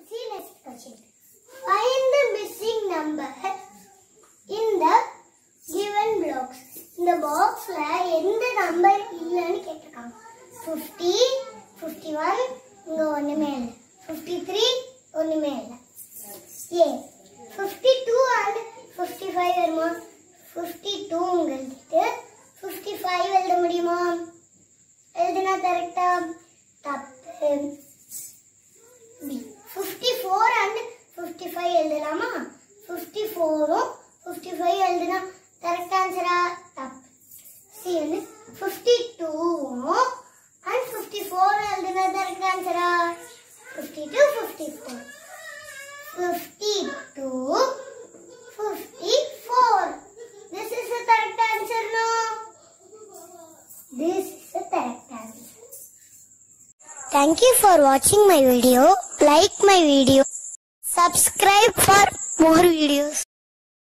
see next question. Find the missing number in the given blocks. இந்த பாக்ஸ்ல எந்த number இல்லன்னு கேட்டிருக்காங்க. 50, 51 இங்க ஒண்ணுமே இல்ல. 53 ஒண்ணுமே இல்ல. ஏ 52 and 55 வருமா? 52 ங்க எழுதிட்டு 55 எழுத முடியுமா? எழுதுனா கரெக்ட்டா? தப்பு. B 54 and 55 எழுதலாமா? 54 உம் 55 எழுதுனா கரெக்ட் ஆன்சரா? தப்பு. C வந்து 52 and 54 எழுதுனா கரெக்ட் ஆன்சரா? 52 54 52 54. This is the correct answer, no? This is the correct answer. Thank you for watching my video. Like my video. Subscribe for more videos.